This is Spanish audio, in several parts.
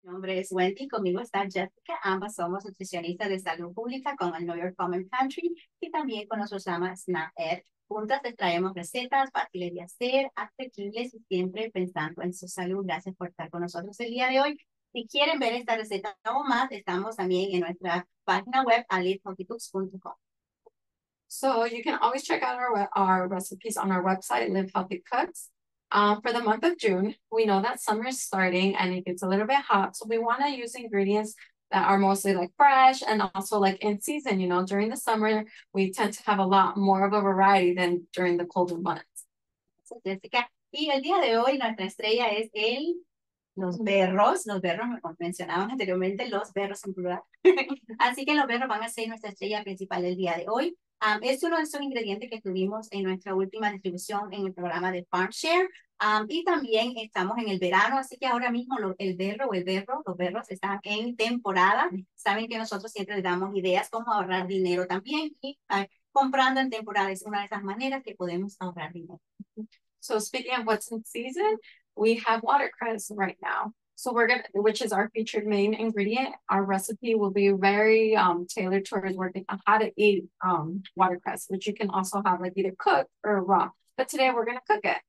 Mi nombre es Wendy, conmigo está Jessica, ambas somos nutricionistas de salud pública con el New York Common Pantry y también con nuestro programa Snap Ed. Juntas les traemos recetas fáciles de hacer, asequibles y siempre pensando en su salud. Gracias por estar con nosotros el día de hoy. Si quieren ver esta receta o más, estamos también en nuestra página web alivehealthycooks.com. So you can always check out our recipes on our website, Live Healthy Cooks. For the month of June, we know that summer is starting and it gets a little bit hot. So we want to use ingredients that are mostly like fresh and also like in season. You know, during the summer, we tend to have a lot more of a variety than during the colder months. Jessica, y el día de hoy nuestra estrella es los berros mencionaban anteriormente, los berros en plural. Así que los berros van a ser nuestra estrella principal del día de hoy. Es uno de esos ingredientes que tuvimos en nuestra última distribución en el programa de Farm Share. Y también estamos en el verano, así que ahora mismo los berros están en temporada. Saben que nosotros siempre les damos ideas cómo ahorrar dinero también y comprando en temporada es una de esas maneras que podemos ahorrar dinero. So speaking of what's in season, we have watercress right now. So which is our featured main ingredient. Our recipe will be very tailored towards working on how to eat watercress, which you can also have like either cooked or raw. But today we're gonna cook it.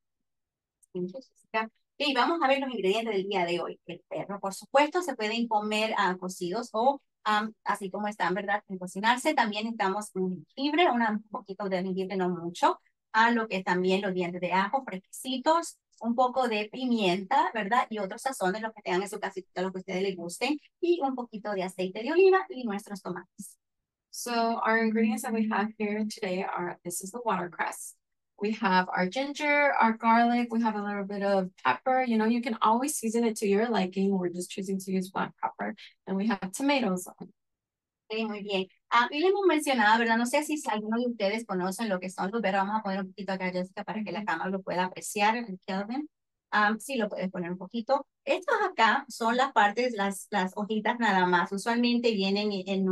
Y vamos a ver los ingredientes del día de hoy. El perro, por supuesto, se pueden comer cocidos o así como están, ¿verdad? En cocinarse. También estamos un jengibre, un poquito de jengibre, no mucho. A lo que también los dientes de ajo fresquecitos, un poco de pimienta, ¿verdad? Y otros sazones, los que tengan en su casita, lo que a ustedes les gusten. Y un poquito de aceite de oliva y nuestros tomates. So our ingredients that we have here today this is the watercress. We have our ginger, our garlic, we have a little bit of pepper. You know, you can always season it to your liking. We're just choosing to use black pepper. And we have tomatoes. Sí, muy bien. Y le hemos mencionado, ¿verdad? No sé si alguno de ustedes conocen lo que son los berros. Vamos a poner un poquito acá, Jessica, para que la cámara lo pueda apreciar. Kelvin. Sí, lo puedes poner un poquito. Estos acá son las partes, las hojitas nada más. Usualmente vienen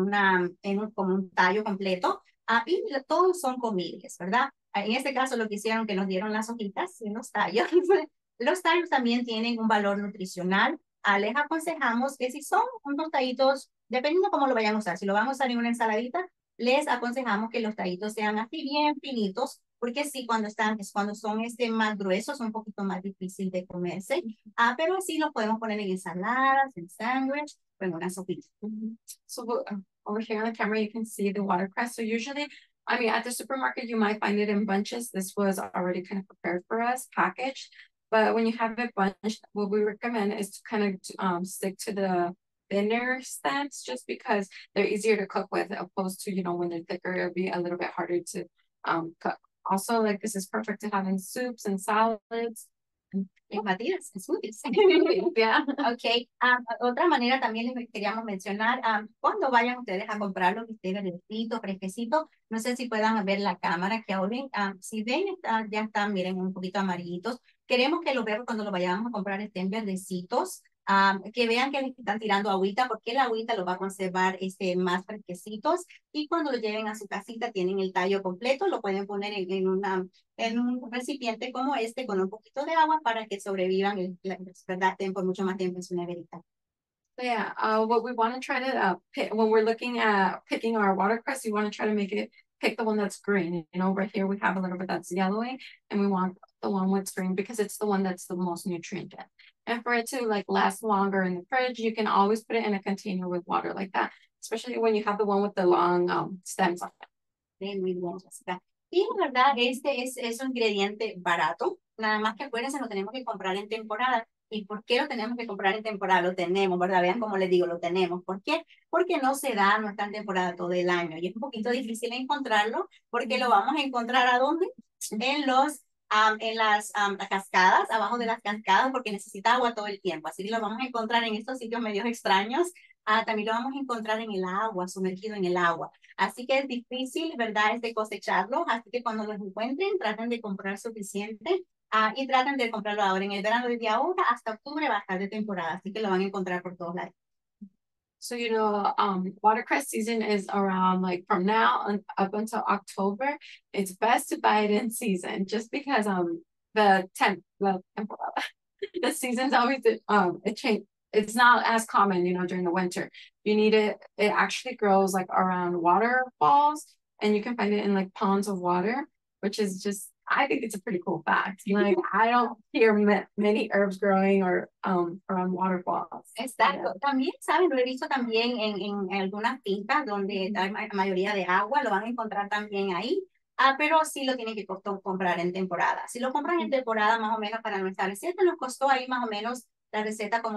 como un tallo completo. Y todos son comibles, ¿verdad? En este caso lo que hicieron que nos dieron las hojitas y los tallos. Los tallos también tienen un valor nutricional. Les aconsejamos que si son unos tallitos, dependiendo cómo lo vayan a usar, si lo van a usar en una ensaladita, les aconsejamos que los tallitos sean así bien finitos, porque sí, cuando son más gruesos, son un poquito más difícil de comerse. Pero así lo podemos poner en ensaladas, en sándwich, o en una sopita. So over here on the camera, you can see the watercress. So usually, I mean, at the supermarket, you might find it in bunches. This was already kind of prepared for us, packaged. But when you have it bunched, what we recommend is to kind of stick to the thinner stems just because they're easier to cook with opposed to, you know, when they're thicker, it'll be a little bit harder to cook. Also, like this is perfect to have in soups and salads. En batidas, en smoothies. Yeah. Ok. Otra manera también les queríamos mencionar, cuando vayan ustedes a comprar los bistecs verdecitos, fresquecitos, no sé si puedan ver la cámara que ahora ven, si ven, ya están, miren, un poquito amarillitos. Queremos que los vean cuando lo vayamos a comprar estén verdecitos, que vean que les están tirando agüita, porque la agüita los va a conservar más fresquecitos, y cuando lo lleven a su casita tienen el tallo completo, lo pueden poner en un recipiente como este con un poquito de agua para que sobrevivan, ¿verdad? Por mucho más tiempo en su neverita. Yeah, what we want to try to pick when we're looking at picking our watercress, we want to try to pick the one that's green. You know, right here we have a little bit that's yellowing, and we want the one with green because it's the one that's the most nutrient dense. And for it to like last longer in the fridge, you can always put it in a container with water like that, especially when you have the one with the long stems on it. Sí, muy bien, Jessica. Y la verdad, este es un ingrediente barato, nada más que acuérdense, lo tenemos que comprar en temporada. ¿Y por qué lo tenemos que comprar en temporada? Lo tenemos, ¿verdad? Vean cómo les digo, lo tenemos. ¿Por qué? Porque no se da, no está en temporada todo el año. Y es un poquito difícil encontrarlo, porque lo vamos a encontrar ¿a dónde? En las cascadas, abajo de las cascadas, porque necesita agua todo el tiempo. Así que lo vamos a encontrar en estos sitios medios extraños. También lo vamos a encontrar en el agua, sumergido en el agua. Así que es difícil, ¿verdad? Cosecharlo. Así que cuando los encuentren, traten de comprar suficiente. Y traten de comprarlo ahora en el verano, desde ahora hasta octubre va a estar de temporada, así que lo van a encontrar por todos lados. So, you know, watercress season is around like from now up until October. It's best to buy it in season just because the temporada, the seasons always it it's not as common, you know, during the winter. You need it. It actually grows like around waterfalls, and you can find it in like ponds of water, which is just, I think it's a pretty cool fact. Like I don't hear many herbs growing or around waterfalls. Exacto. También, ¿saben? Lo he visto también en algunas fincas donde hay mayoría de agua, lo van a encontrar también ahí. Pero sí lo tienen que comprar en temporada. Si lo compran en temporada, más o menos para nuestra receta, nos costó ahí más o menos la receta como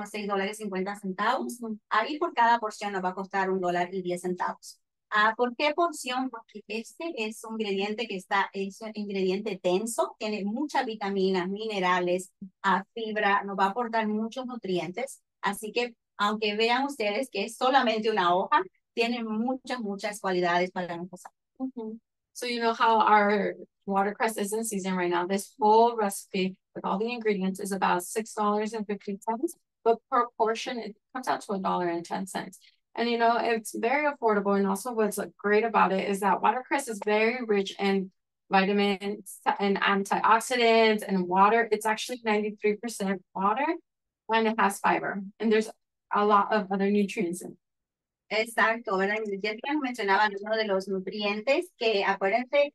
$6.50. Ahí por cada porción nos va a costar $1.10. ¿Por qué porción? Porque este es un ingrediente es un ingrediente denso, tiene muchas vitaminas, minerales, fibra, nos va a aportar muchos nutrientes. Así que, aunque vean ustedes que es solamente una hoja, tiene muchas cualidades para nuestra salud. So you know how our watercress is in season right now. This whole recipe with all the ingredients is about $6.50, but per portion it comes out to $1.10. And you know, it's very affordable. And also what's great about it is that watercress is very rich in vitamins and antioxidants and water. It's actually 93% water, and it has fiber. And there's a lot of other nutrients in it. Exacto, ¿verdad? Jessica nos mencionaba uno de los nutrientes que, acuérdense,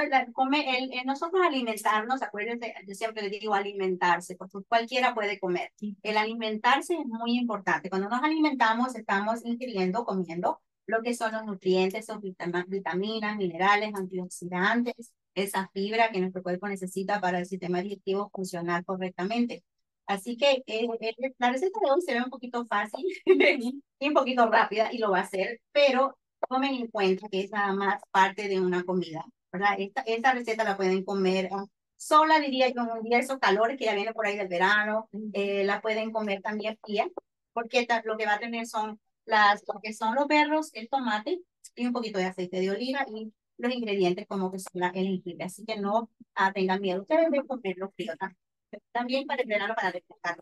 nosotros alimentarnos, acuérdense, yo siempre le digo alimentarse, porque cualquiera puede comer. El alimentarse es muy importante. Cuando nos alimentamos, estamos ingiriendo, comiendo lo que son los nutrientes, son vitaminas, minerales, antioxidantes, esa fibra que nuestro cuerpo necesita para el sistema digestivo funcionar correctamente. Así que la receta de hoy se ve un poquito fácil y un poquito rápida y lo va a hacer, pero tomen en cuenta que es nada más parte de una comida, ¿verdad? Esta receta la pueden comer sola, diría yo, en un día, esos calores que ya vienen por ahí del verano, la pueden comer también fría, porque lo que va a tener son lo que son los berros, el tomate y un poquito de aceite de oliva y los ingredientes como que son el jengibre. Así que no tengan miedo, ustedes deben comerlo frío también para el verano, para refrescar.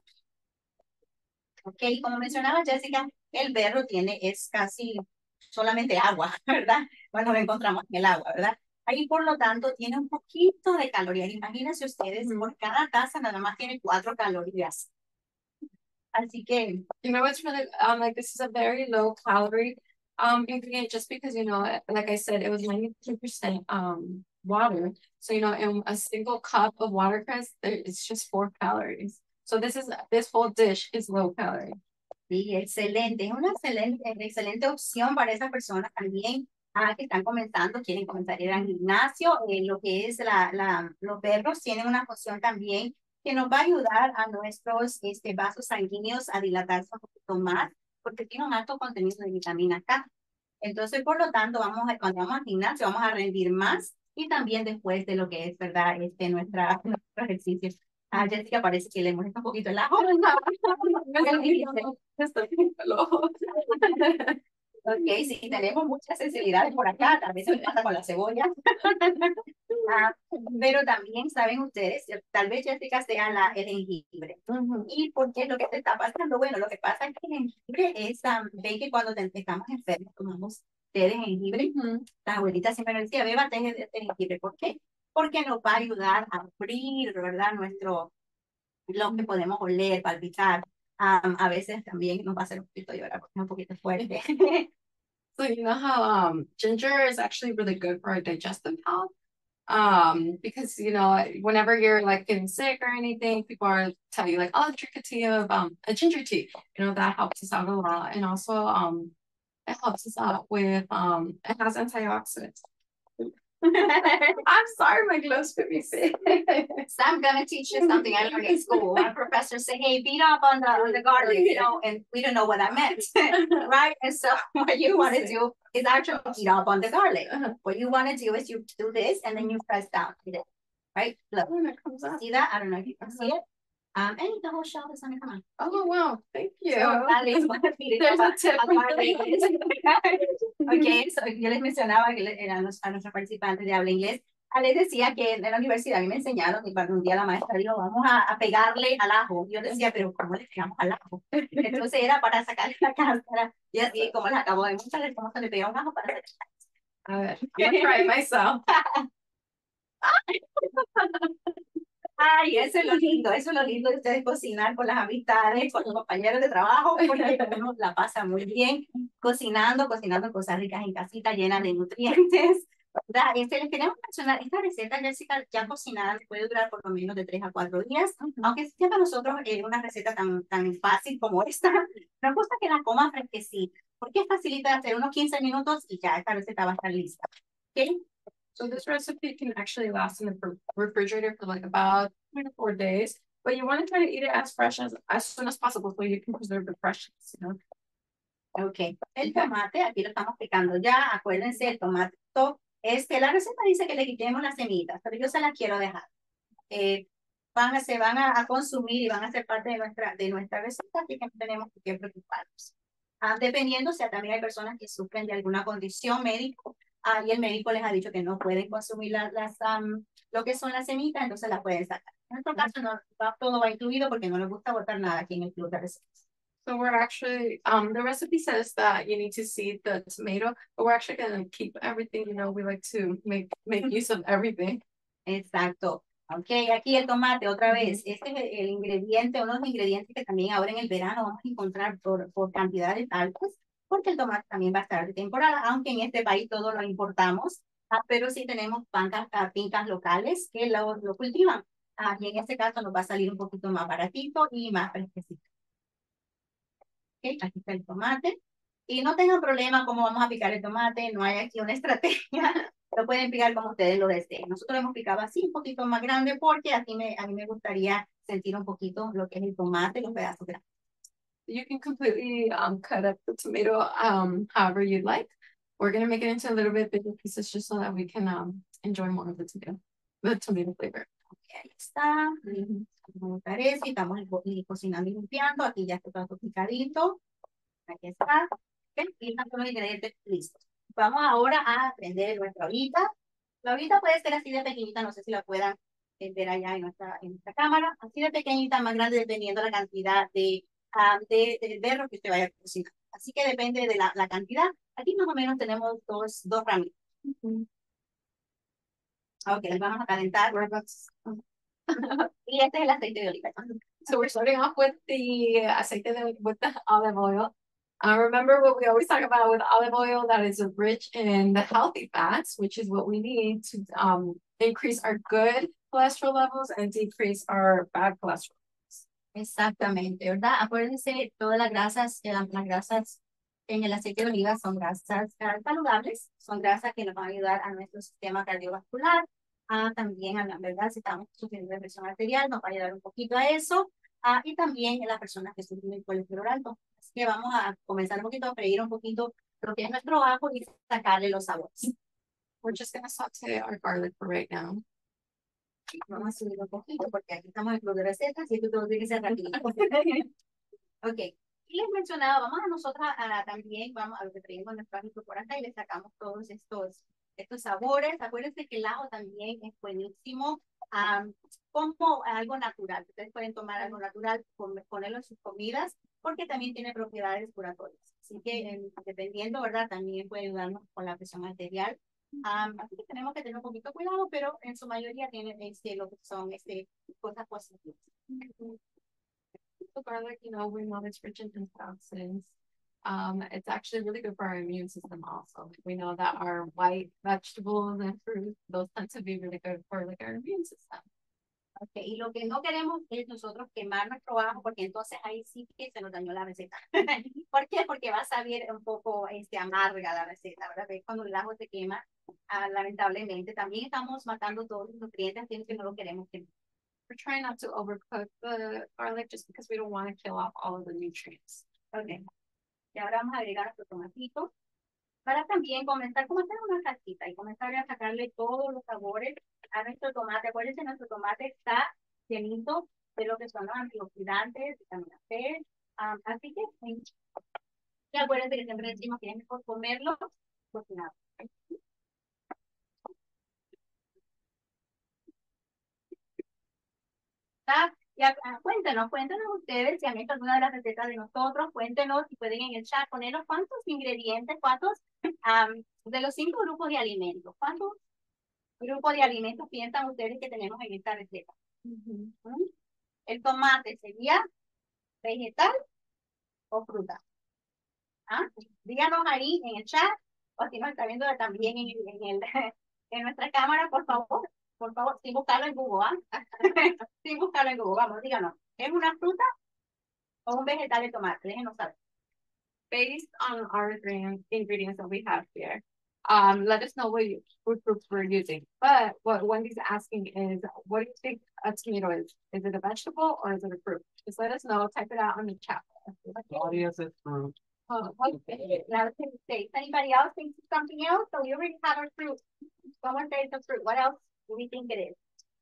Ok, como mencionaba Jessica, el berro es casi solamente agua, ¿verdad? Bueno, lo encontramos en el agua, ¿verdad? Ahí, por lo tanto, tiene un poquito de calorías. Imagínense ustedes, por cada taza nada más tiene 4 calorías. Así que, you know, it's really, like, this is a very low calorie ingredient, just because, you know, like I said, it was 92% water. So, you know, in a single cup of watercress, it's just 4 calories. So this whole dish is low calorie. Sí, excelente. Es una excelente opción para esas personas también que están comenzando, quieren comenzar a ir al gimnasio. Lo que es los berros tienen una función también que nos va a ayudar a nuestros vasos sanguíneos a dilatarse un poquito más, porque tiene un alto contenido de vitamina K. Entonces, por lo tanto, cuando vamos al gimnasio, vamos a rendir más y también después de lo que es, ¿verdad? Nuestro ejercicio. Jessica, parece que le molesta un poquito el ajo. Ok, sí, tenemos muchas sensibilidades por acá, tal vez se me pasa con la cebolla. Pero también saben ustedes, tal vez Jessica sea el jengibre. ¿Y por qué es lo que te está pasando? Bueno, lo que pasa es que el jengibre es, ven que cuando estamos enfermos tomamos té de jengibre. La abuelita siempre nos decía, beba té de jengibre. ¿Por qué? Porque nos va a ayudar a abrir, ¿verdad? Lo que podemos oler, palpitar. A veces también nos va a hacer un poquito llorar porque es un poquito fuerte. So you know how ginger is actually really good for our digestive health? Because you know, whenever you're like getting sick or anything, people are tell you like, oh, drink a tea of a ginger tea. You know, that helps us out a lot. And also it helps us out with it has antioxidants. I'm sorry, my gloves fit me sick. So I'm gonna teach you something I learned in school. Our professor said, "Hey, beat up on the garlic," you know, and we don't know what that meant, right? And so what you want to do is actually beat up on the garlic. What you want to do is you do this and then you press down, right? Look, see that? I don't know if you can see it. And the whole shelf is under come on. Oh wow, thank you. So, There's a tip. Ok, so, yo les mencionaba que a nuestros participantes de habla inglés, les decía que en la universidad a mí me enseñaron y cuando un día la maestra dijo, vamos a pegarle al ajo. Yo decía, pero ¿cómo le pegamos al ajo? Entonces era para sacarle la cáscara y así como les acabo de mostrar, cómo se le pega un ajo para sacar. A ver, I'm gonna try it myself. Ay, eso es lo lindo de ustedes cocinar con las amistades, con los compañeros de trabajo, porque uno la pasa muy bien cocinando cosas ricas en casita, llenas de nutrientes. ¿Verdad? Les queremos mencionar, esta receta, Jessica, ya cocinada, puede durar por lo menos de 3 a 4 días, aunque sea para nosotros una receta tan fácil como esta, nos gusta que la coman fresquecita, porque es facilita de hacer unos 15 minutos y ya esta receta va a estar lista. ¿Ok? So this recipe can actually last in the refrigerator for like about 3 to 4 days, but you want to try to eat it as fresh as soon as possible so you can preserve the freshness, you know? Ok, el tomate, aquí lo estamos picando ya, acuérdense, el tomate, la receta dice que le quitemos las semitas, pero yo se las quiero dejar. Se van a consumir y van a ser parte de nuestra receta, así que no tenemos que preocuparnos. Dependiendo, o sea, también hay personas que sufren de alguna condición médica y el médico les ha dicho que no pueden consumir lo que son las semitas, entonces las pueden sacar. En nuestro caso, todo va incluido porque no les gusta botar nada aquí en el club de recetas. So we're actually, the recipe says that you need to seed the tomato, but we're actually going to keep everything, you know, we like to make use of everything. Exacto. Ok, aquí el tomate otra vez. Este es el ingrediente, uno de los ingredientes que también ahora en el verano vamos a encontrar por cantidades altas, porque el tomate también va a estar de temporada, aunque en este país todo lo importamos, pero sí tenemos fincas locales que lo cultivan. Y en este caso nos va a salir un poquito más baratito y más fresquecito. Okay, aquí está el tomate. Y no tengan problema cómo vamos a picar el tomate, no hay aquí una estrategia, lo pueden picar como ustedes lo deseen. Nosotros lo hemos picado así, un poquito más grande, porque a mí me gustaría sentir un poquito lo que es el tomate, los pedazos grandes. You can completely cut up the tomato however you'd like. We're going to make it into a little bit bigger pieces just so that we can enjoy more of the tomato flavor. Okay, ahí está. Vamos a eso y estamos cocinando y limpiando. Aquí ya está todo picadito. Aquí está. Okay, y están todos los ingredientes listos. Vamos ahora a prender nuestra ollita. La ollita puede ser así de pequeñita, no sé si la puedan ver allá en nuestra cámara. Así de pequeñita, más grande, dependiendo de la cantidad de berro que usted vaya a cocinar. Así que depende de la cantidad. Aquí más o menos tenemos dos ramitas. Ok, vamos a calentar. Y este es el aceite de oliva. So we're starting off with with the olive oil. Remember what we always talk about with olive oil, that is rich in the healthy fats, which is what we need to increase our good cholesterol levels and decrease our bad cholesterol. Exactamente, ¿verdad? Acuérdense, todas las grasas en el aceite de oliva son grasas saludables, son grasas que nos van a ayudar a nuestro sistema cardiovascular, también a la verdad, si estamos sufriendo de presión arterial, nos va a ayudar un poquito a eso, y también en las personas que sufren de colesterol alto. Así que vamos a comenzar un poquito a freír un poquito lo que es nuestro ajo y sacarle los sabores. We're just going to saute our garlic for right now. Vamos a subir un poquito porque aquí estamos en el de recetas y esto todo tiene que ser rápido. Ok. Y les mencionaba, vamos a nosotros también, vamos a lo que traemos nuestro ajo por acá y le sacamos todos estos sabores. Acuérdense que el ajo también es buenísimo como algo natural. Ustedes pueden tomar algo natural, ponerlo en sus comidas, porque también tiene propiedades curatorias. Así que dependiendo, ¿verdad? También puede ayudarnos con la presión arterial. Así que tenemos que tener un poquito de cuidado, pero en su mayoría tienen lo que son cosas positivas. So garlic, you know, we know it's rich in antioxidants. It's actually really good for our immune system also. We know that our white vegetables and fruits, those tend to be really good for like our immune system. Okay. Y lo que no queremos es nosotros quemar nuestro ajo, porque entonces ahí sí que se nos dañó la receta. ¿Por qué? Porque va a salir un poco amarga la receta, ¿verdad? Cuando el ajo se quema, lamentablemente, también estamos matando todos los nutrientes, así que no lo queremos quemar. We're trying not to overcook the garlic just because we don't want to kill off all of the nutrients. Okay. Y ahora vamos a agregar nuestro tomatito para también comenzar como hacer una salsita y comenzar a sacarle todos los sabores a nuestro tomate. Acuérdense, nuestro tomate está llenito de lo que son los antioxidantes, vitamina C. Así que, y acuérdense que siempre decimos que es mejor comerlo cocinado. Ya, cuéntenos ustedes si han hecho alguna de las recetas de nosotros, cuéntenos si pueden en el chat ponernos cuántos ingredientes, de los 5 grupos de alimentos, cuántos grupos de alimentos piensan ustedes que tenemos en esta receta. ¿Mm? El tomate sería vegetal o fruta. ¿Ah? Díganos ahí en el chat, o si nos está viendo también en nuestra cámara, por favor, sin buscarlo en Google, ¿ah? Sin buscarlo en Google, vamos, díganos, ¿es una fruta o un vegetal de tomate? Déjenos saber. Based on our ingredients that we have here, let us know what fruits we're using. But what Wendy's asking is, what do you think a tomato is? Is it a vegetable or is it a fruit? Just let us know. Type it out on the chat. Claudia says fruit. Oh, okay. Now, anybody else think something else? So we already have our fruit. Someone says the fruit. What else do we think it is?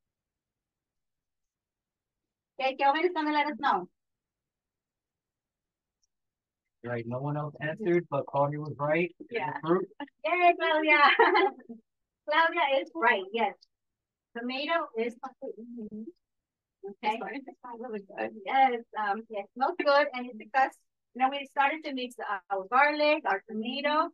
Okay, Kelvin is going to let us know. Right, no one else answered, but Claudia was right. Yeah. Fruit. Yay, Claudia. Claudia is right, yes. Tomato is a fruit. Okay. It's not really good. Yes, yes, smells good, and it's because we started to mix our garlic, our tomato.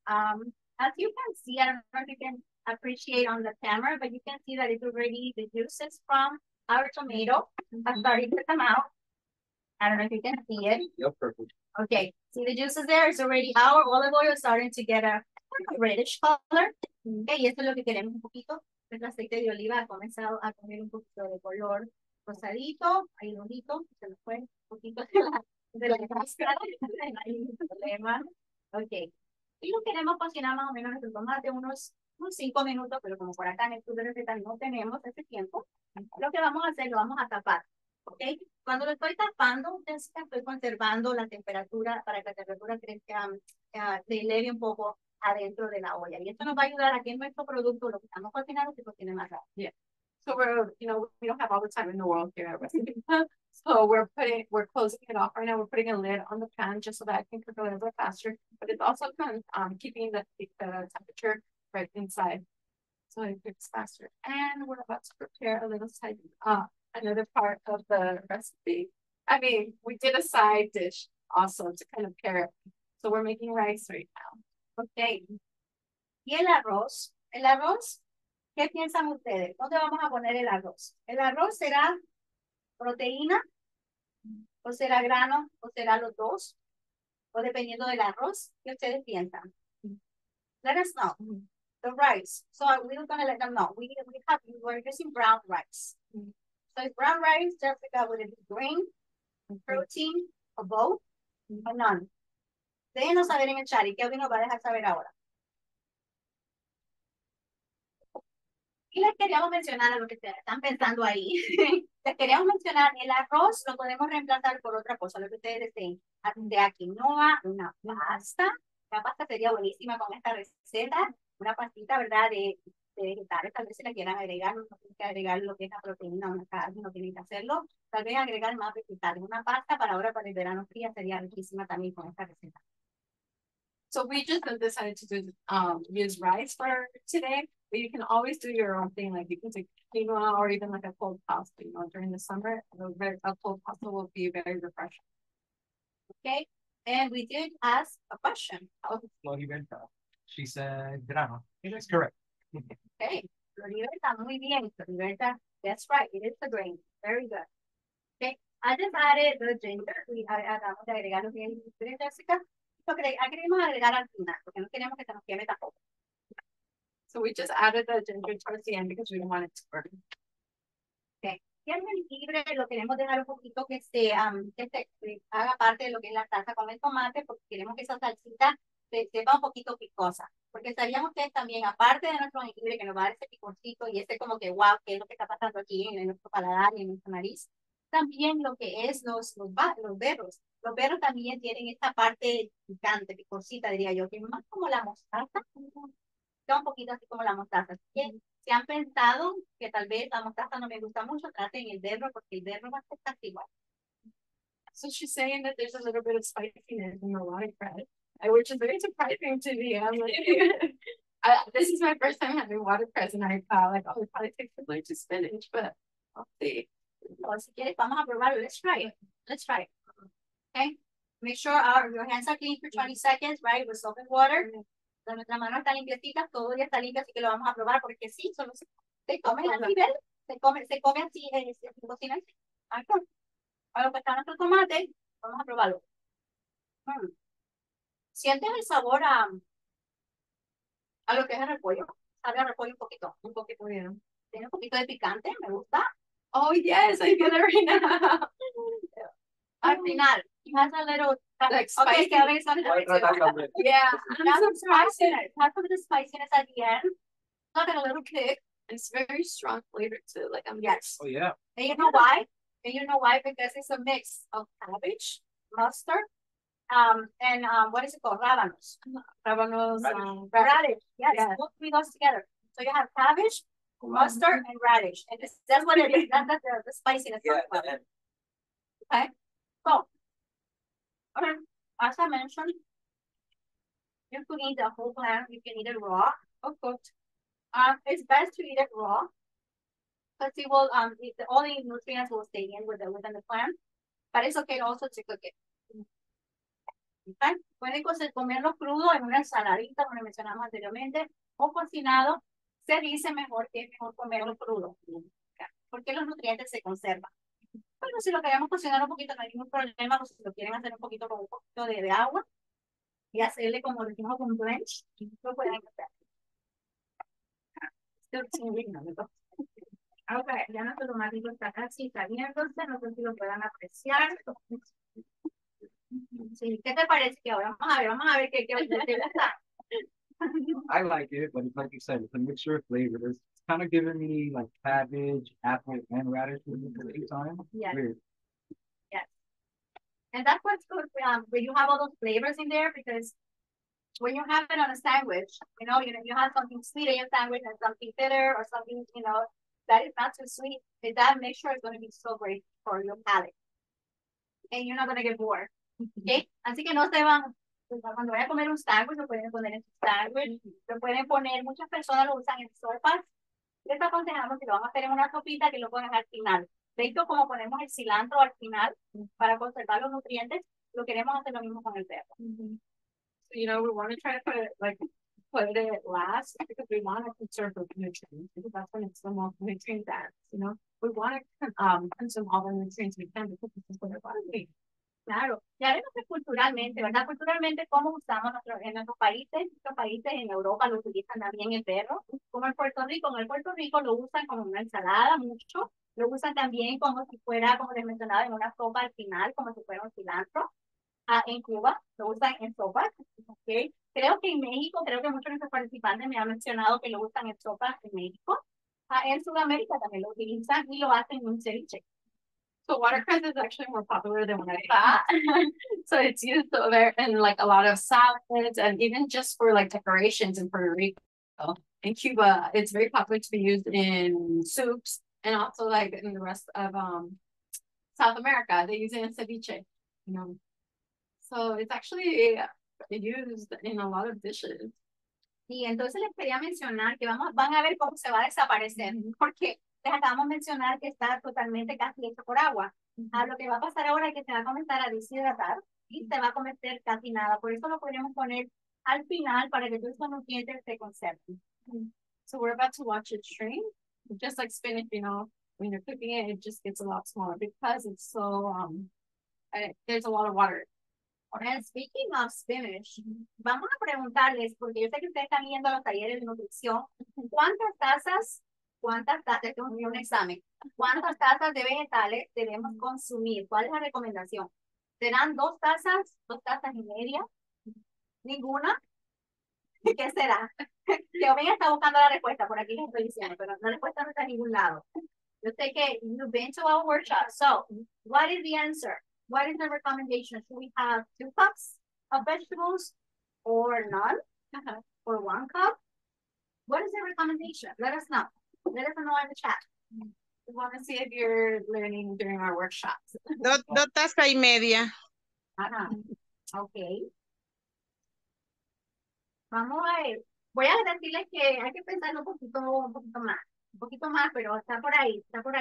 As you can see, I don't know if you can appreciate on the camera, but you can see that it's already the juices from our tomato are starting to come out. I don't know if you can see it. Yep, perfect. Okay, see the juices there? It's already our olive oil starting to get a reddish color. Okay, y esto es lo que queremos un poquito. El aceite de oliva ha comenzado a coger un poquito de color rosadito, ahí bonito, se nos fue un poquito de la cáscara, ahí no hay problema. Ok, y lo queremos cocinar más o menos nuestro tomate unos 5 minutos, pero como por acá en el club de recetas no tenemos ese tiempo, lo que vamos a hacer, lo vamos a tapar. ¿Ok? Cuando lo estoy tapando, estoy conservando la temperatura para que la temperatura crezca, se eleve un poco adentro de la olla. Y esto nos va a ayudar a que nuestro producto, lo que estamos cocinando, se cocine más rápido. Yeah. So we don't have all the time in the world here at Recipe. So we're closing it off right now. We're putting a lid on the pan just so that it can cook a little bit faster. But it's also keeping the temperature right inside, so it cooks faster. And we're about to prepare a little side, another part of the recipe. I mean, we did a side dish also to kind of pair it. So we're making rice right now. Okay. Y el arroz, ¿qué piensan ustedes? ¿Dónde vamos a poner el arroz? ¿El arroz será proteína? ¿O será grano? ¿O será los dos? ¿O dependiendo del arroz? ¿Qué ustedes piensan? Let us know. The rice. So we're going to let them know. We're using brown rice. So it's brown rice, Jessica, would it be grain, protein, or both, or none? Déjenos saber en el chat y Kelvin nos va a dejar saber ahora. Y les queríamos mencionar a lo que están pensando ahí. Les queríamos mencionar el arroz, lo podemos reemplazar por otra cosa, lo que ustedes deseen. De quinoa, una pasta. La pasta sería buenísima con esta receta. Una pastita, ¿verdad? De vegetales. Tal vez se le quieran agregar, no tienen que agregar lo que es la proteína o una carne, no tienen que hacerlo. Tal vez agregar más vegetales. Una pasta para ahora, para el verano fría, sería riquísima también con esta receta. So we just decided to use rice for today, but you can always do your own thing. Like you can take quinoa or even like a cold pasta, during the summer, a cold pasta will be very refreshing. Okay, and we did ask a question. She said grano. It is correct. Okay, Floriberta, muy bien, Floriberta. That's right, it is the grain. Very good. Okay, I just added the ginger. Acabamos de agregar lo que es Jessica. Queremos agregar al final, porque no queremos que se nos queme tampoco. So we just added the ginger towards the end because we don't want it to burn. Okay. Y al jengibre lo queremos dejar un poquito que se haga parte de lo que es la salsa con el tomate, porque queremos que esa salsita sepa un poquito picosa. Porque sabían ustedes también, aparte de nuestro jengibre que nos va a dar ese picorcito y ese como que wow, qué es lo que está pasando aquí en nuestro paladar y en nuestra nariz, también lo que es los berros. Los berros también tienen esta parte picante, picorcita, diría yo, que es más como la mostaza. Está un poquito así como la mostaza. Así que si han pensado que tal vez la mostaza no me gusta mucho, traten el berro, porque el berro va a ser casi igual. So she's saying that there's a little bit of spiciness in the watercress, which is very surprising to me. I'm like, this is my first time having watercress, and I thought like, oh, it probably tastes similar to spinach, but I'll see. So, si quieres, vamos a probarlo. Let's try it. Let's try it. Okay. Make sure your hands are clean for 20 seconds, right? With soap and water. Nuestra mano está limpiecita, todo ya está limpio, así que lo vamos a probar porque sí, solo se comen a nivel. se come así, se cocina así. Acá. A lo que está nuestro tomate, vamos a probarlo. Mm. ¿Sientes el sabor a lo que es el repollo? Sabe a repollo un poquito bien. Tiene un poquito de picante, me gusta. Oh, yes, I feel it right now. Al final, it has a little, Like okay, spicy. Kevin, it's not Voy a tratar de- Yeah, That's I'm the surprised. spiciness. Has some of the spiciness at the end. Got a little kick. It's very strong flavor too. Like I'm Yes. Oh, yeah. And you know why? And you know why? Because it's a mix of cabbage, mustard, and what is it called? Rábanos. Rábanos, Radish. Yes, Yeah. both three goes together. So you have cabbage, mustard, and radish. And that's what it is. That's the spiciness. Yeah, Okay. So, okay, as I mentioned, you can eat the whole plant. You can eat it raw or cooked. It's best to eat it raw because it will all the nutrients will stay in within the plant. But it's okay also to cook it. Okay. Pueden comerlo crudo en una ensaladita, como mencionamos anteriormente, o cocinado. Se dice mejor que es mejor comerlo crudo, okay, porque los nutrientes se conservan. Bueno, si lo queremos cocinar un poquito, no hay ningún problema. Si lo quieren hacer un poquito con un poquito de agua y hacerle como decimos con blanch, lo pueden hacer. Ok, ya nuestro tomatito está casi saliéndose, no sé si lo puedan apreciar. Sí, ¿qué te parece que ahora? Vamos a ver qué está. I like it, but it's like you said, it's a mixture of flavors. It's kind of giving me like cabbage, apple, and radish at the same time. Yes. Weird. Yes. And that's what's good when you have all those flavors in there, because when you have it on a sandwich, you have something sweet in your sandwich and something bitter or something, that is not too sweet. That mixture is going to be so great for your palate. And you're not going to get bored. Okay? Así que no se van. Cuando vayan a comer un sándwich, lo pueden poner en su sándwich, lo pueden poner, muchas personas lo usan en sopas. Les aconsejamos que lo van a hacer en una sopita que lo ponen al final. De hecho, como ponemos el cilantro al final para conservar los nutrientes, lo queremos hacer lo mismo con el perro. We want to try to put it last because we want to conserve the nutrients because that's when it's the most nutrient dense. We want to consume all the nutrients we can because this is what our body needs. Claro, ya vemos que culturalmente, ¿verdad? Culturalmente, ¿cómo usamos en nuestros países, en Europa lo utilizan también el perro, como en Puerto Rico. En el Puerto Rico lo usan como una ensalada mucho, lo usan también como si fuera, como les mencionaba, en una sopa al final, como si fuera un cilantro. En Cuba lo usan en sopas, ¿okay? Creo que en México, creo que muchos de nuestros participantes me han mencionado que lo usan en sopas en México. En Sudamérica también lo utilizan y lo hacen en un ceviche. So watercress is actually more popular than what I thought. So it's used there in like a lot of salads and even just for like decorations in Puerto Rico. In Cuba, it's very popular to be used in soups and also like in the rest of South America. They use it in ceviche, So it's actually used in a lot of dishes. Y entonces les quería mencionar que van a ver cómo se va a desaparecer, porque les acabamos de mencionar que está totalmente casi hecho por agua. Lo que va a pasar ahora es que se va a comenzar a deshidratar y se va a cometer casi nada. Por eso lo podríamos poner al final para que todos esos nutrientes se conserven. So we're about to watch it shrink, just like spinach, when you're cooking it, it just gets a lot smaller because it's so, there's a lot of water. And speaking of spinach, vamos a preguntarles, porque yo sé que ustedes están viendo los talleres de nutrición, ¿cuántas tazas, esto es un examen, cuántas tazas de vegetales debemos consumir? ¿Cuál es la recomendación? ¿Serán 2 tazas, 2 tazas y media? ¿Ninguna? ¿Qué será? Teomen está buscando la respuesta, por aquí les estoy diciendo, pero la respuesta no está en ningún lado. Yo sé que you've been to our workshop, so what is the answer? What is the recommendation? Should we have 2 cups of vegetables or none? Or 1 cup? What is the recommendation? Let us know. Let us know in the chat. We want to see if you're learning during our workshops. 2 tazas y media. Ajá. Ok. Vamos a ver. Voy a decirles que hay que pensarlo un poquito más, pero está por ahí.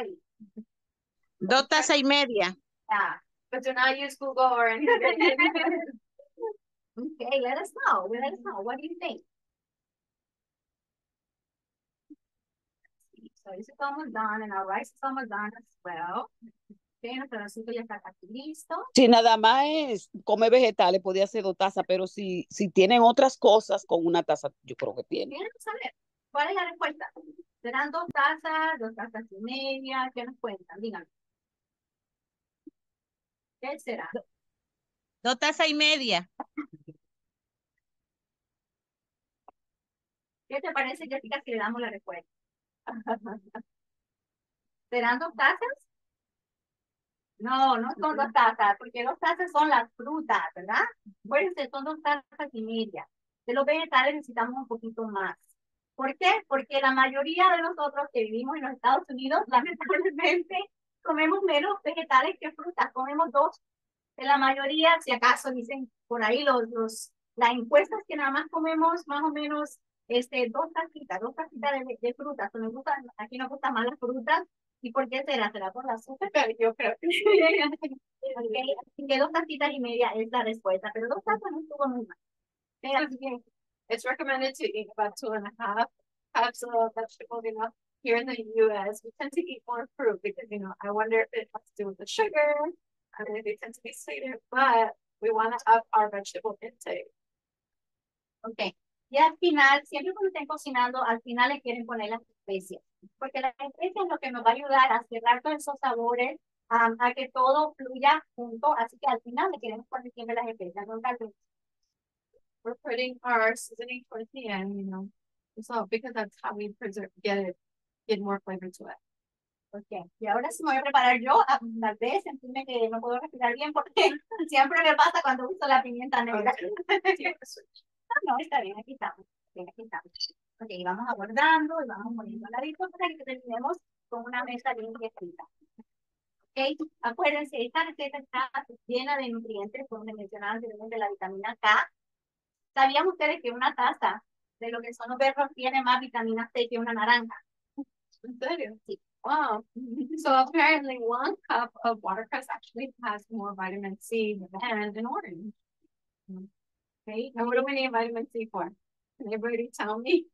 2 tazas y media. Yeah. But do not use Google or anything. Okay, let us know. What do you think? So this is almost done, and our rice is almost done as well. Okay, nuestro arrocito ya está casi listo. Si nada más es comer vegetales, podía ser 2 tazas, pero si tienen otras cosas, con 1 taza, yo creo que tienen. Queremos saber, ¿cuál es la respuesta? ¿Serán 2 tazas y media? ¿Qué nos cuentan? Díganme. ¿Qué será? 2 tazas y media. ¿Qué te parece, Jessica, si le damos la respuesta? ¿Serán 2 tazas? No, no son 2 tazas, porque 2 tazas son las frutas, ¿verdad? Acuérdense, son 2 tazas y media. De los vegetales necesitamos un poquito más. ¿Por qué? Porque la mayoría de nosotros que vivimos en los Estados Unidos, lamentablemente, comemos menos vegetales que frutas. Comemos 2. En la mayoría, si acaso dicen por ahí las encuestas que nada más comemos más o menos 2 tacitas de frutas. Aquí nos gustan más las frutas. ¿Y por qué será? ¿Será por la azúcar? Pero yo creo que okay. Así que 2 tacitas y media es la respuesta, pero 2 tazas no estuvo muy mal. Okay, así que It's recommended to eat about 2.5 cups of vegetables, you know. Here in the US, we tend to eat more fruit because, you know, I wonder if it has to do with the sugar. I mean, they tend to be sweeter, but we want to up our vegetable intake. ok. Y al final, siempre cuando estén cocinando, al final le quieren poner las especias. Porque las especias es lo que nos va a ayudar a cerrar todos esos sabores, a que todo fluya junto. Así que al final le queremos poner siempre las especias. Nunca al principio. We're putting our seasoning towards the end, you know. So because that's how we get more flavor to it. Ok, y ahora sí me voy a preparar yo, tal vez sentirme que no puedo respirar bien porque siempre me pasa cuando uso la pimienta negra. No, está bien, aquí estamos. Bien, aquí estamos. Ok, vamos abordando y vamos poniendo al ladito para que terminemos con una mesa bien escrita. Ok, acuérdense, esta receta está llena de nutrientes, como les mencionaba anteriormente, la vitamina K. ¿Sabían ustedes que una taza de lo que son los berros tiene más vitamina C que una naranja? ¿En serio? Sí. Wow. So apparently 1 cup of watercress actually has more vitamin C than an orange. Okay, and what do we need vitamin C for? Can anybody tell me?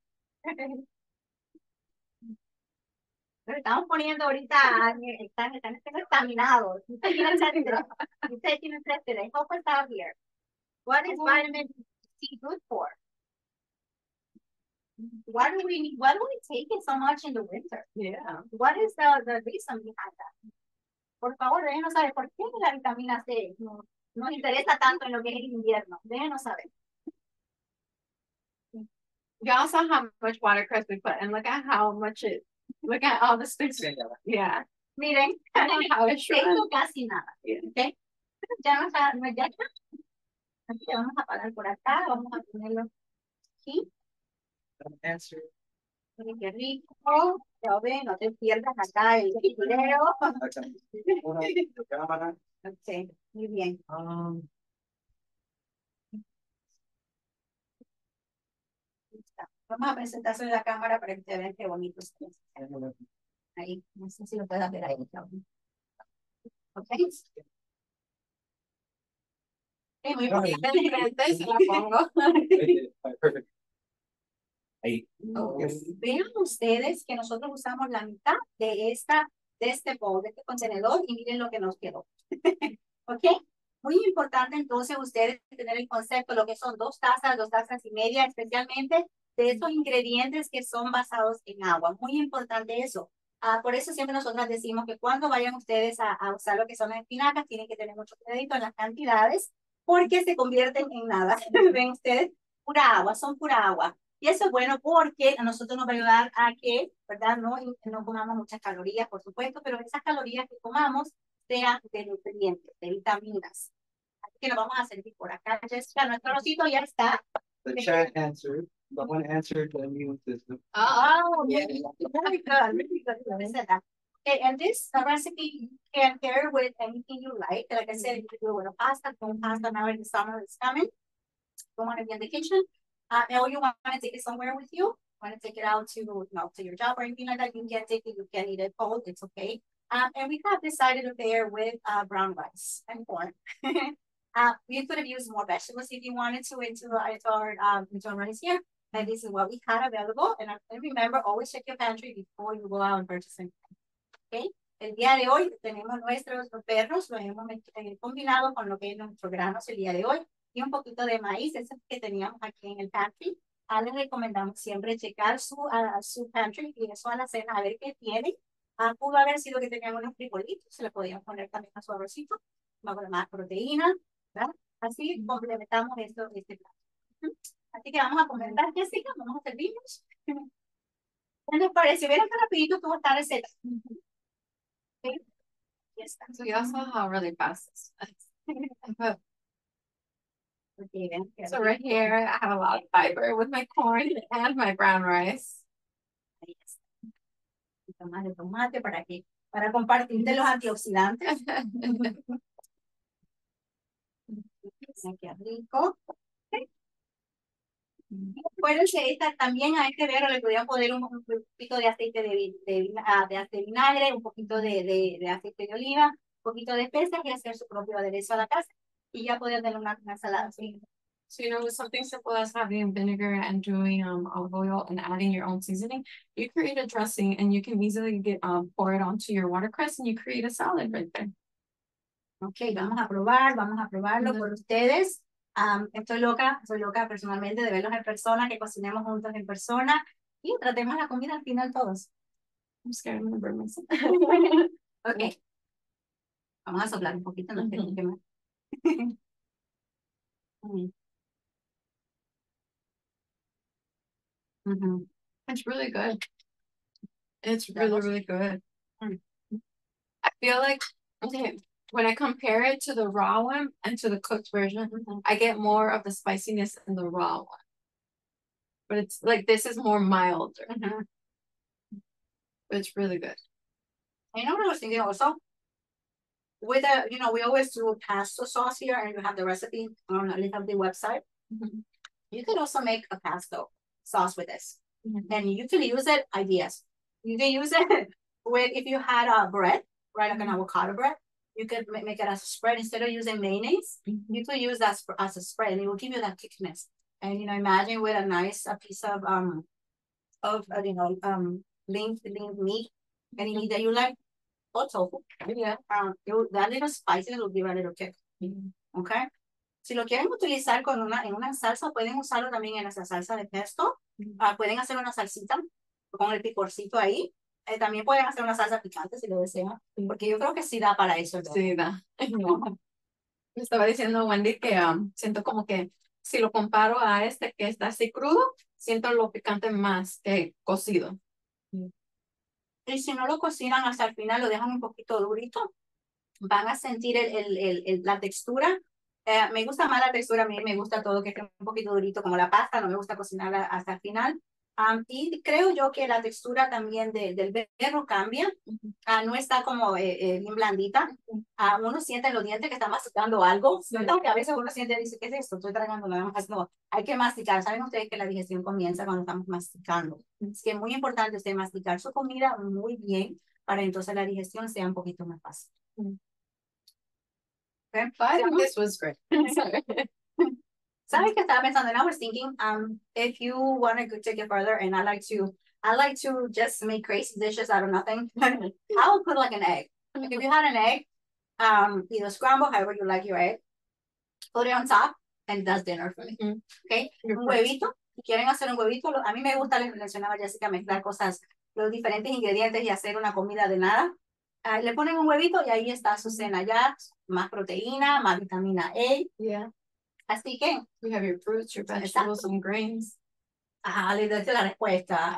Pero estamos poniendo ahorita, están examinados. Ustedes tienen 3 today. Help us out here. What is vitamin C good for? Why do we take it so much in the winter? Yeah. What is the reason behind that? Por favor, déjenos saber por qué la vitamina C nos interesa tanto en lo que es el invierno. Déjenos saber. Y'all saw how much watercress we put, and look at how much look at all the sticks. Yeah. Miren, How it's esto shrunk. casi nada. Yeah. ¿Ok? Ya Así que vamos a parar por acá, vamos a ponerlo aquí. Answer. Miren qué rico. Ya ven, no te pierdas acá el video. Cámara. Ok, muy bien. Vamos a presentarse en la cámara para que te vean qué bonito es. Ahí, no sé si lo puedes ver ahí. Ok. Muy Diferente, se la pongo. Perfect. Ahí. Vean ustedes que nosotros usamos la mitad de este bowl, de este contenedor, y miren lo que nos quedó. ¿Ok? Muy importante entonces ustedes tener el concepto, lo que son 2 tazas y media, especialmente de esos ingredientes que son basados en agua. Muy importante eso. Por eso siempre nosotros decimos que cuando vayan ustedes a usar lo que son las espinacas, tienen que tener mucho cuidado en las cantidades, porque se convierten en nada. Ven ustedes, pura agua, son pura agua. Y eso es bueno porque a nosotros nos va a ayudar a que, ¿verdad? No comamos muchas calorías, por supuesto, pero esas calorías que comamos sean de nutrientes, de vitaminas. Así que lo vamos a servir por acá, Jessica. Nuestro arrocito ya está. The chat answered. The one answered the immune system. Oh, yeah. Very good. Really good. Okay, and this recipe you can pair with anything you like. Like I said, you can do it with a pasta, con pasta now in the summer is coming. Don't want to be in the kitchen. Or you want to take it somewhere with you. Want to take it out to, to your job or anything like that. You can take it. You can eat it cold. It's okay. And we have decided to pair with brown rice and corn. We could have used more vegetables if you wanted to into our rice here. And this is what we had available. And remember, always check your pantry before you go out and purchase anything. Okay. El día de hoy tenemos nuestros perros, los hemos combinado con lo que es nuestros granos el día de hoy y un poquito de maíz, ese que teníamos aquí en el pantry. Les recomendamos siempre checar su pantry y eso a la cena, a ver qué tiene. Pudo haber sido que tenían unos frijolitos, se le podían poner también a su arrocito, más proteína, ¿verdad? Así complementamos este plato. Así que vamos a comentar, Jessica, vamos a servirnos. ¿Qué les parece? Ven acá rapidito tuvo esta receta. Okay. Yes, So you also how really fast. okay, ven, So right here, I have a lot of fiber with my corn and my brown rice. ahí está. Un poquito más de tomate para compartir de los antioxidantes. Qué rico. Acuérdense, también a este berro le podían poner un poquito de aceite de vinagre, un poquito de aceite de oliva, un poquito de especias y hacer su propio aderezo a la casa. Y ya podían tener una ensalada. ¿Sí? So, you know, with something simple as having vinegar and doing olive oil and adding your own seasoning, you create a dressing and you can easily get pour it onto your watercress and you create a salad right there. Ok, vamos a probarlo por ustedes. Estoy loca personalmente de verlos en persona, que cocinemos juntos en persona y tratemos la comida al final todos. I'm scared I'm gonna burn myself. Ok. Vamos a soplar un poquito, no tengo que más. It's really good. It's really good. I feel like, okay, when I compare it to the raw one and to the cooked version, I get more of the spiciness in the raw one. But it's like, this is more milder. But it's really good. I know what I was thinking also. With we always do pesto sauce here, and you have the recipe on the website. You could also make a pesto sauce with this. And you can use it, ideas. You can use it with, if you had a bread, right, like an avocado bread, you could make it as a spread. Instead of using mayonnaise, you could use that as a spread, and it will give you that thickness. And, imagine with a piece of lean meat, any meat that you like, or tofu. Yeah. That little spices will give a little kick. Okay. Si lo quieren utilizar en una salsa, pueden usarlo también en esa salsa de pesto. Pueden hacer una salsita con el picorcito ahí. También pueden hacer una salsa picante si lo desean, porque yo creo que sí da para eso. ¿Verdad? Sí, da. Me estaba diciendo Wendy que siento como que si lo comparo a este que está así crudo, siento lo picante más que cocido. Y si no lo cocinan hasta el final, lo dejan un poquito durito, van a sentir la textura. Me gusta más la textura, a mí me gusta todo que esté un poquito durito, como la pasta, no me gusta cocinarla hasta el final. Y creo yo que la textura también del berro cambia, no está como bien blandita. Uno siente en los dientes que está masticando algo, ¿no? Que a veces uno siente y dice, ¿qué es esto? Estoy tragando nada más. No, hay que masticar. Saben ustedes que la digestión comienza cuando estamos masticando. Es que es muy importante usted masticar su comida muy bien para entonces la digestión sea un poquito más fácil. Okay. I think this was great. ¿Sabes qué estaba pensando? And I was thinking, if you want to take it further, and I like to just make crazy dishes out of nothing. I would put like an egg. Like if you had an egg, either scramble, however you like your egg, put it on top, and that's dinner for me. Okay, un huevito. Si quieren hacer un huevito, a mí me gusta, les mencionaba Jessica, mezclar cosas, los diferentes ingredientes y hacer una comida de nada. Le ponen un huevito y ahí está su cena ya, más proteína, más vitamina E. Yeah. Así que, you have your fruits, your vegetables, and grains. Le doy la respuesta.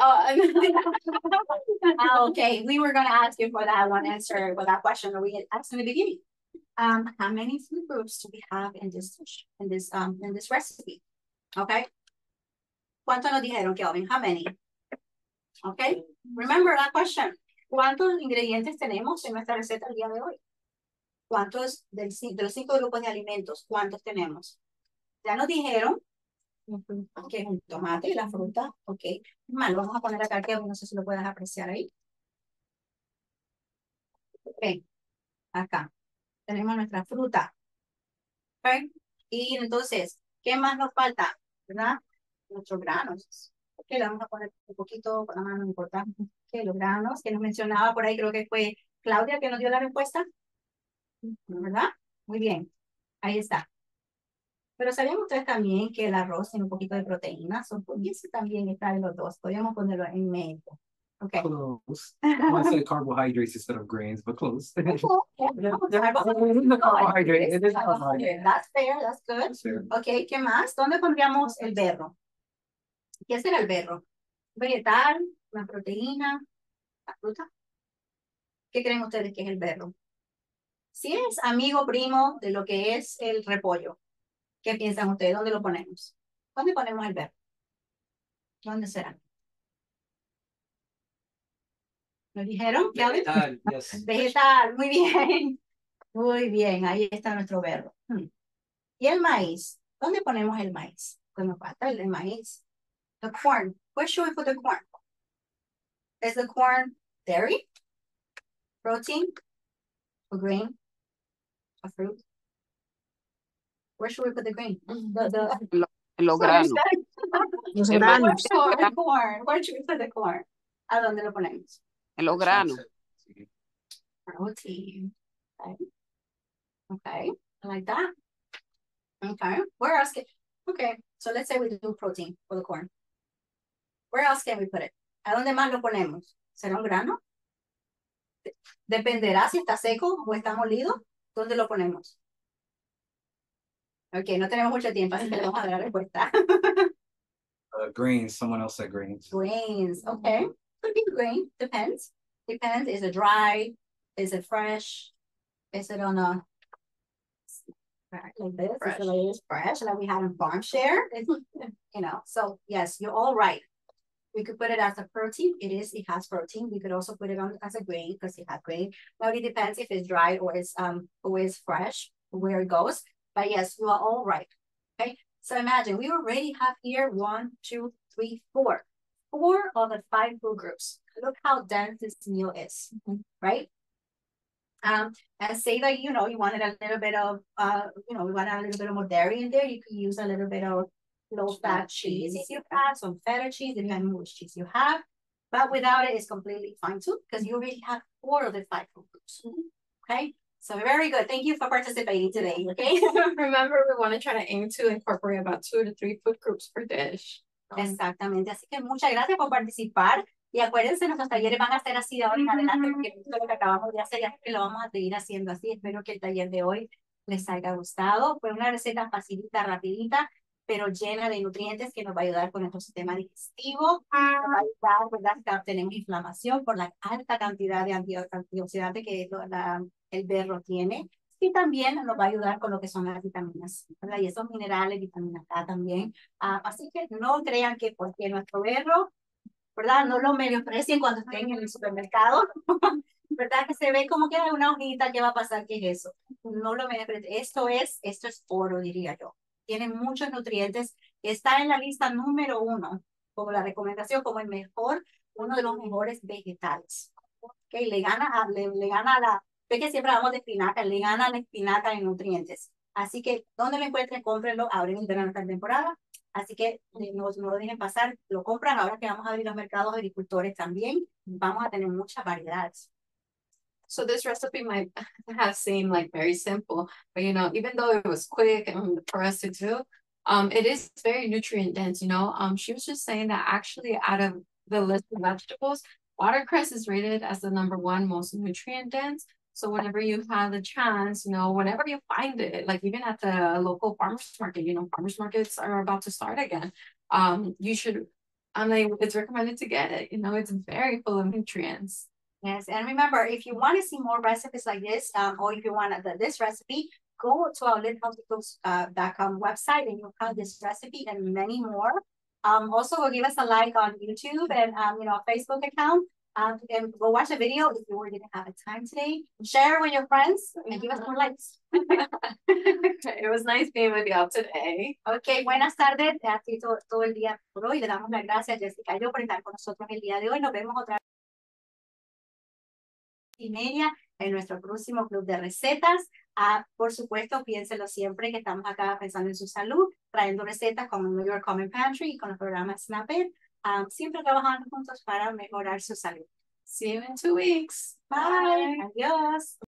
Oh, Okay, we were going to ask you for that one answer, for that question that we had asked in the beginning. How many food groups do we have in this dish, in this recipe? Okay. ¿Cuánto nos dijeron, Kelvin? How many? Okay. Remember that question. ¿Cuántos ingredientes tenemos en nuestra receta el día de hoy? ¿Cuántos de los 5 grupos de alimentos? ¿Cuántos tenemos? Ya nos dijeron que es un tomate y la fruta. Ok. Mal, vamos a poner acá que no sé si lo puedes apreciar ahí. Ok. Acá. Tenemos nuestra fruta. Ok. Y entonces, ¿qué más nos falta? ¿Verdad? nuestros granos. Ok, le vamos a poner un poquito con la mano importante. Ok, los granos que nos mencionaba por ahí, creo que fue Claudia que nos dio la respuesta. ¿Verdad? Muy bien. Ahí está. Pero ¿sabían ustedes también que el arroz tiene un poquito de proteína? Y eso también está en los dos. Podríamos ponerlo en medio. Okay. Close. I want to say carbohydrates instead of grains, but close. Cool. Yeah. Carbohydrate. It is carbohydrate. That's fair. That's good. That's fair. Ok, ¿qué más? ¿Dónde pondríamos el berro? ¿Qué será el berro? ¿Vegetal? ¿Una proteína? ¿La fruta? ¿Qué creen ustedes que es el berro? Si es amigo primo de lo que es el repollo, ¿qué piensan ustedes? ¿Dónde lo ponemos? ¿Dónde ponemos el berro? ¿Dónde será? ¿Lo dijeron? Vegetal, yes. Vegetal, muy bien. Muy bien, ahí está nuestro berro. ¿Y el maíz? ¿Dónde ponemos el maíz? Pues nos falta el maíz. The corn. Where should we put the corn? Is the corn dairy? Protein? A grain? A fruit? Where should we put the grain? Los granos. Los El granos. Corn. Where should we put the corn? ¿A dónde lo ponemos? En los granos. Protein. Okay. Okay. Like that. Okay. Where else okay. So let's say we do protein for the corn. Where else can we put it? ¿A dónde más lo ponemos? ¿Será un grano? Dependerá si está seco o está molido. ¿Dónde lo ponemos? Ok, no tenemos mucho tiempo, así que le vamos a dar la respuesta. Grains. Someone else said grains. Grains, okay. Could be grain, depends. Depends, is it dry? Is it fresh? Is it on a, like this? Fresh. Is it fresh, like we had in farm share? So yes, you're all right. We could put it as a protein. It has protein. We could also put it on as a grain because it has grain. Now it depends if it's dry or it's fresh, where it goes. But yes, you are all right. Okay. So imagine we already have here 1, 2, 3, 4. 4 of the 5 food groups. Look how dense this meal is, right? And say that you wanted a little bit of we wanted a little bit of more dairy in there. You could use a little bit of low-fat cheese if you have some feta cheese, depending on which cheese you have. But without it, it's completely fine too, because you already have 4 of the 5 food groups. Okay, so very good. Thank you for participating today. Okay. Remember, we want to try to aim to incorporate about 2 to 3 food groups per dish. Exactamente. Así que muchas gracias por participar. Y acuérdense, nuestros talleres van a ser así de ahora en adelante, porque esto es lo que acabamos de hacer y así que lo vamos a seguir haciendo así. Espero que el taller de hoy les haya gustado. Fue una receta facilita, rapidita, pero llena de nutrientes que nos va a ayudar con nuestro sistema digestivo. Nos va a ayudar, ¿verdad? Si tenemos inflamación por la alta cantidad de antioxidantes que el berro tiene. Y también nos va a ayudar con lo que son las vitaminas, ¿verdad? Y esos minerales, vitamina K también. Así que no crean que porque nuestro berro, ¿verdad? No lo menosprecien cuando estén en el supermercado, ¿verdad? Que se ve como que hay una hojita, ¿qué va a pasar? ¿Qué es eso? No lo menosprecien. Esto es oro, diría yo. Tiene muchos nutrientes. Está en la lista número 1, como la recomendación, como uno de los mejores vegetales. ¿Okay? Le gana a la, ve que siempre hablamos de espinaca, le gana a la espinaca en nutrientes. Así que, ¿dónde lo encuentren? Cómprenlo ahora en verano esta temporada. Así que no lo dejen pasar, lo compran ahora que vamos a abrir los mercados agricultores también. Vamos a tener muchas variedades. So this recipe might have seemed like very simple, but even though it was quick and for us to do, it is very nutrient dense. She was just saying that actually out of the list of vegetables, watercress is rated as the #1 most nutrient dense. So whenever you have the chance, whenever you find it, like even at the local farmers market, farmers markets are about to start again. You should, it's recommended to get it. It's very full of nutrients. Yes, and remember, if you want to see more recipes like this, or if you want this recipe, go to our lithealthycooks.com website and you'll find this recipe and many more. Also, go give us a like on YouTube and Facebook account. And go watch the video if you didn't have a time today. Share with your friends and give us more likes. It was nice being with you today. Okay, buenas tardes. Así todo el día por hoy. Le damos las gracias a Jessica y yo por estar con nosotros el día de hoy. Nos vemos otra vez 1:30 en nuestro próximo club de recetas. Por supuesto, piénselo siempre que estamos acá pensando en su salud. trayendo recetas como New York Common Pantry y con el programa Snap It, siempre trabajando juntos para mejorar su salud. See you in 2 weeks. Bye. Adiós.